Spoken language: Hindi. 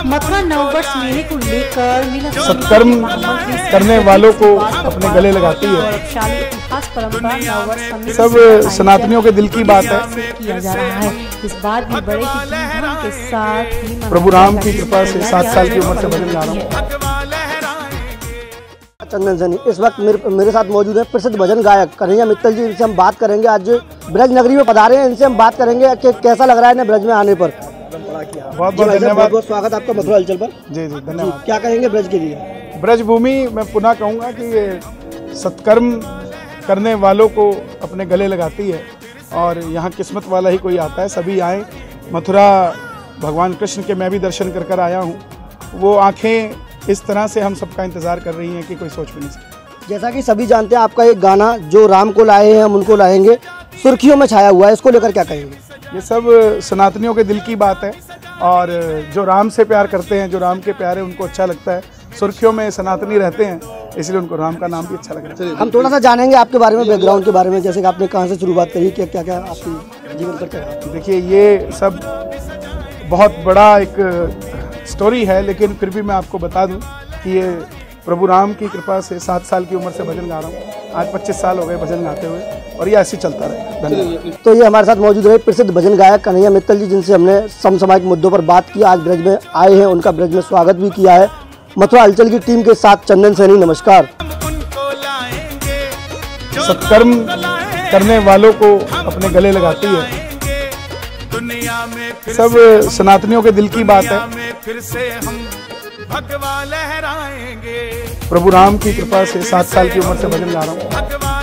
मथुरा नववर्ष मेले को लेकर मेला सत्कर्म करने वालों को अपने गले लगाती है। इतिहास परंपरा नववर्ष सब सनातनियों के दिल की बात है। किया जा रहा है। इस बार भी बड़े ही धूमधाम के साथ प्रभु राम की कृपा से 7 साल की उम्र से भजन गा रहा हूँ। चंदन सैनी इस वक्त मेरे साथ मौजूद है प्रसिद्ध भजन गायक कन्हैया मित्तल जी। इनसे हम बात करेंगे। आज ब्रज नगरी में पधारे हैं। इनसे हम बात करेंगे कि कैसा लग रहा है इन्हें ब्रज में आने पर। बहुत बहुत धन्यवाद। बहुत स्वागत आपका मथुरा हलचल पर। जी जी धन्यवाद। क्या कहेंगे ब्रज के लिए? ब्रज भूमि मैं पुनः कहूँगा कि ये सत्कर्म करने वालों को अपने गले लगाती है और यहाँ किस्मत वाला ही कोई आता है। सभी आए। मथुरा भगवान कृष्ण के मैं भी दर्शन कर आया हूँ। वो आँखें इस तरह से हम सबका इंतज़ार कर रही हैं कि कोई सोच भी नहीं सकता। जैसा कि सभी जानते हैं आपका एक गाना जो राम को लाए हैं हम उनको लाएंगे सुर्खियों में छाया हुआ है, इसको लेकर क्या कहेंगे? ये सब सनातनियों के दिल की बात है और जो राम से प्यार करते हैं, जो राम के प्यारे, उनको अच्छा लगता है। सुर्खियों में सनातनी रहते हैं, इसलिए उनको राम का नाम भी अच्छा लग रहा है। हम थोड़ा सा जानेंगे आपके बारे में, बैकग्राउंड के बारे में, जैसे कि आपने कहाँ से शुरुआत करी, क्या क्या आपकी जीवन करते हैं? देखिए ये सब बहुत बड़ा एक स्टोरी है, लेकिन फिर भी मैं आपको बता दूं कि ये प्रभु राम की कृपा से 7 साल की उम्र से भजन गा रहा हूँ। आज 25 साल हो गए भजन गाते हुए और ये ऐसे चलता रहे। धन्यवाद। तो ये हमारे साथ मौजूद रहे प्रसिद्ध भजन गायक कन्हैया मित्तल जी, जिनसे हमने समसामयिक मुद्दों पर बात की। आज ब्रज में आए हैं, उनका ब्रज में स्वागत भी किया है। मथुरा हलचल की टीम के साथ चंदन सैनी, नमस्कार। सत्कर्म करने वालों को अपने गले लगाती है। सब सनातनियों के दिल की बात है। फिर से हम भगवा लहराएंगे। प्रभु राम की कृपा से 7 साल की उम्र से भजन गा रहा हूँ।